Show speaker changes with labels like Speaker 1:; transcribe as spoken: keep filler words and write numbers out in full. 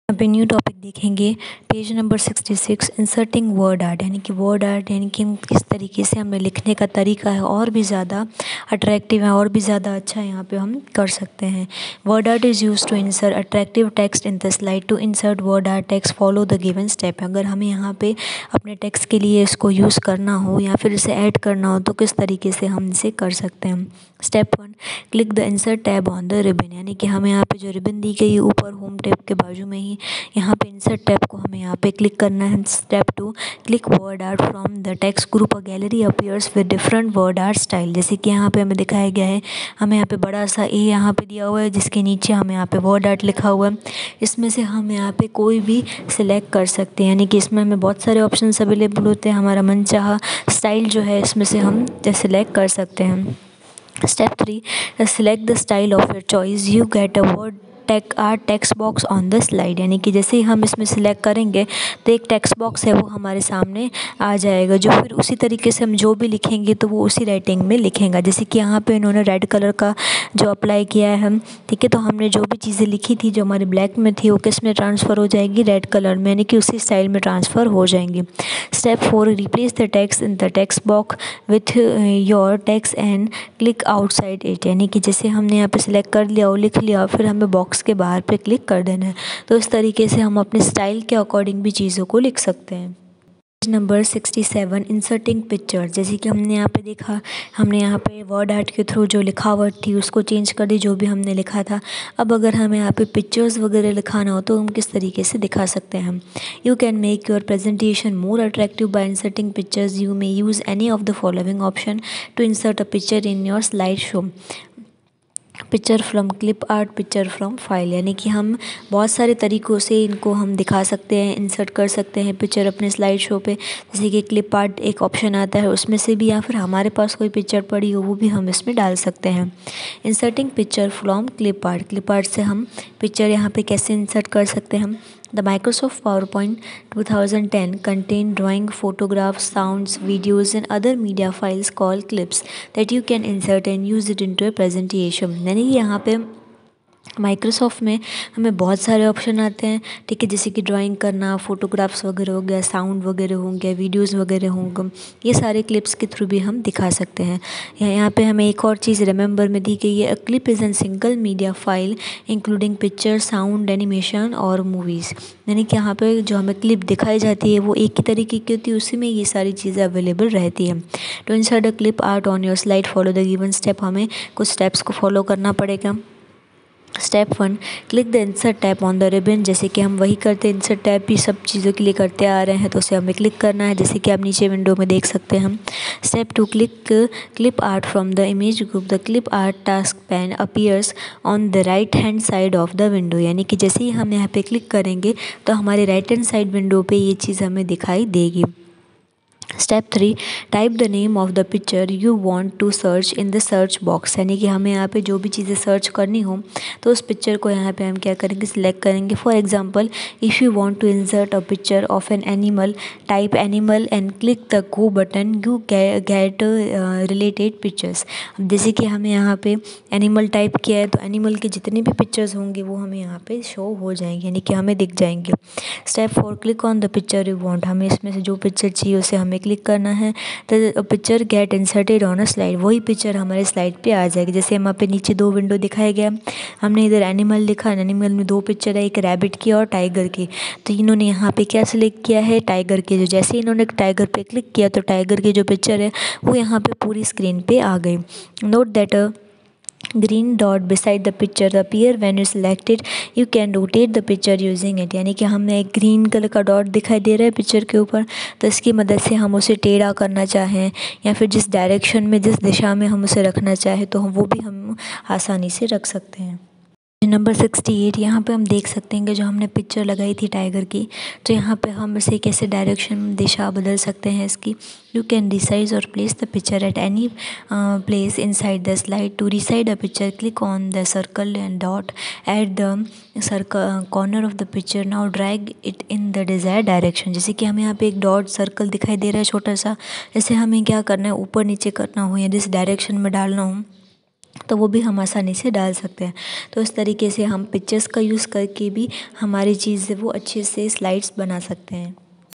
Speaker 1: यहाँ पे new topic देखेंगे page number sixty six inserting word art, यानी कि वर्ड आर्ट यानी कि किस तरीके से हमें लिखने का तरीका है और भी ज़्यादा अट्रैक्टिव है और भी ज़्यादा अच्छा यहाँ पे हम कर सकते हैं। Word art is use to insert attractive text in the slide. To insert word art text follow the given step. अगर हमें यहाँ पे अपने टेक्स्ट के लिए इसको यूज़ करना हो या फिर इसे ऐड करना हो तो किस तरीके से हम इसे कर सकते हैं। Step one, click the insert tab on the ribbon, यानी कि हमें यहाँ पे जो रिबन दी गई है ऊपर होम टैब के बाजू में ही यहाँ पे इंसर्ट टैब को हमें यहाँ पे क्लिक करना है। Step two, click word art from the text group a gallery appears with different word art style. जैसे कि यहाँ पे हमें दिखाया गया है, हमें यहाँ पे बड़ा सा ए यहाँ पे दिया हुआ है जिसके नीचे हमें यहाँ पे वर्ड आर्ट लिखा हुआ है। इसमें से हम यहाँ पे कोई भी सिलेक्ट कर सकते हैं, यानी कि इसमें हमें बहुत सारे ऑप्शन अवेलेबल होते हैं। हमारा मनचाहा स्टाइल जो है इसमें से हम सिलेक्ट कर सकते हैं। Step three, select the style of your choice. You get a word tech art text box on the slide, यानी कि जैसे ही हम इसमें सिलेक्ट करेंगे तो एक टेक्स्ट बॉक्स है वो हमारे सामने आ जाएगा, जो फिर उसी तरीके से हम जो भी लिखेंगे तो वो उसी राइटिंग में लिखेगा। जैसे कि यहाँ पे इन्होंने रेड कलर का जो अप्लाई किया है हम, ठीक है, तो हमने जो भी चीज़ें लिखी थी जो हमारे ब्लैक में थी वो किस में ट्रांसफ़र हो जाएगी, रेड कलर में, यानी कि उसी स्टाइल में ट्रांसफ़र हो जाएंगी। Step four, replace the text in the text box with your text and click outside it, यानी कि जैसे हमने यहाँ पे सिलेक्ट कर लिया और लिख लिया फिर हमें बॉक्स के बाहर पे क्लिक कर देना है। तो इस तरीके से हम अपने स्टाइल के अकॉर्डिंग भी चीज़ों को लिख सकते हैं। Page number sixty seven, inserting picture. जैसे कि हमने यहाँ पे देखा, हमने यहाँ पे वर्ड आर्ट के थ्रू जो लिखावट थी उसको चेंज कर दी, जो भी हमने लिखा था। अब अगर हमें यहाँ पे पिक्चर्स वगैरह लिखाना हो तो हम किस तरीके से दिखा सकते हैं हम। You can make your presentation more attractive by inserting pictures. You may use any of the following option to insert a picture in your slide show. Picture from clip art, picture from file, यानी कि हम बहुत सारे तरीक़ों से इनको हम दिखा सकते हैं, इंसर्ट कर सकते हैं पिक्चर अपने स्लाइड शो पे। जैसे कि क्लिप आर्ट एक ऑप्शन आता है उसमें से भी, या फिर हमारे पास कोई पिक्चर पड़ी हो वो भी हम इसमें डाल सकते हैं। Inserting picture from clip art, clip art से हम पिक्चर यहाँ पे कैसे इंसर्ट कर सकते हैं हम। The Microsoft PowerPoint twenty ten contain drawing, photographs, sounds, videos and other media files called clips that you can insert and use it into a presentation। यानी यहाँ पे माइक्रोसॉफ्ट में हमें बहुत सारे ऑप्शन आते हैं, ठीक है, जैसे कि ड्राइंग करना, फ़ोटोग्राफ्स वगैरह हो गया, साउंड वगैरह होंगे, वीडियोस वगैरह होंगे, ये सारे क्लिप्स के थ्रू भी हम दिखा सकते हैं। यहाँ यहाँ पे हमें एक और चीज़ रिमेंबर में दी गई है, a clip is an single media file including picture, sound, animation और मूवीज़, यानी कि यहाँ पे जो हमें क्लिप दिखाई जाती है वो एक ही तरीके की होती है, उसी में ये सारी चीज़ें अवेलेबल रहती हैं। To insert a clip art on your slide follow the given step, हमें कुछ स्टेप्स को फॉलो करना पड़ेगा। Step one, click the insert tab on the ribbon. जैसे कि हम वही करते हैं, इंसर्ट टैब भी सब चीज़ों के लिए करते आ रहे हैं तो उसे हमें क्लिक करना है, जैसे कि आप नीचे विंडो में देख सकते हैं हम। Step two, click clip art from the image group. The clip art task pane appears on the right hand side of the window, यानी कि जैसे ही हम यहाँ पे क्लिक करेंगे तो हमारे राइट हैंड साइड विंडो पे ये चीज़ हमें दिखाई देगी। Step three, type the name of the picture you want to search in the search box, यानी कि हमें यहाँ पे जो भी चीज़ें सर्च करनी हो तो उस पिक्चर को यहाँ पे हम क्या करेंगे, सिलेक्ट करेंगे। For example, if you want to insert a picture of an animal, type animal and click the go button, you get related pictures. अब जैसे कि हमें यहाँ पे एनिमल टाइप किया है तो एनिमल के जितने भी पिक्चर्स होंगे वो हमें यहाँ पे शो हो जाएंगे, यानी कि हमें दिख जाएंगे। Step four, click on the picture you want, हमें इसमें से जो पिक्चर चाहिए उसे हमें क्लिक करना है। तो picture get inserted on a slide, वही पिक्चर हमारे स्लाइड पे आ जाएगी। जैसे हम यहाँ पे नीचे दो विंडो दिखाया गया, हमने इधर एनिमल लिखा, एनिमल में दो पिक्चर है, एक रैबिट की और टाइगर की, तो इन्होंने यहाँ पे क्या सिलेक्ट किया है, टाइगर के। जो जैसे ही इन्होंने टाइगर पे क्लिक किया तो टाइगर की जो पिक्चर है वो यहाँ पे पूरी स्क्रीन पे आ गई। Note that a green dot beside the picture appear when you select it, you can rotate the picture using it, यानी कि हमें एक ग्रीन कलर का डॉट दिखाई दे रहा है पिक्चर के ऊपर, तो इसकी मदद से हम उसे टेढ़ा करना चाहें या फिर जिस डायरेक्शन में, जिस दिशा में हम उसे रखना चाहें तो हम वो भी हम आसानी से रख सकते हैं। नंबर सिक्सटी एट, यहाँ पे हम देख सकते हैं कि जो हमने पिक्चर लगाई थी टाइगर की, तो यहाँ पे हम इसे कैसे डायरेक्शन, दिशा बदल सकते हैं इसकी। You can resize or place the picture at any place inside the slide. To resize a picture, click on the circle and dot at the circle corner of the picture, now drag it in the desire direction. जैसे कि हमें यहाँ पे एक dot circle दिखाई दे रहा है छोटा सा, जैसे हमें क्या करना है, ऊपर नीचे करना हो या जिस डायरेक्शन में डालना हो तो वो भी हम आसानी से डाल सकते हैं। तो इस तरीके से हम पिक्चर्स का यूज़ करके भी हमारी चीज़ वो अच्छे से स्लाइड्स बना सकते हैं।